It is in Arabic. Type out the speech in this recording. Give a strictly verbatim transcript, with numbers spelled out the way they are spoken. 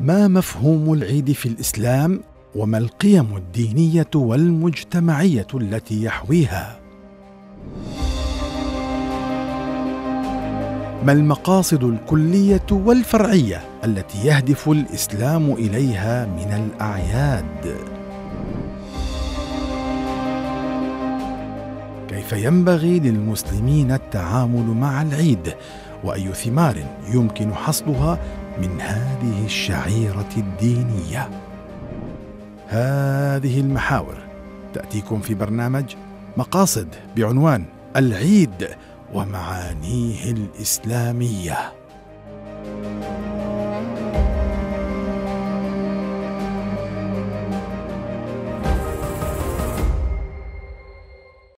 ما مفهوم العيد في الإسلام؟ وما القيم الدينية والمجتمعية التي يحويها؟ ما المقاصد الكلية والفرعية التي يهدف الإسلام إليها من الأعياد؟ كيف ينبغي للمسلمين التعامل مع العيد؟ وأي ثمار يمكن حصدها من هذه الشعيرة الدينية؟ هذه المحاور تأتيكم في برنامج مقاصد بعنوان العيد ومعانيه الإسلامية.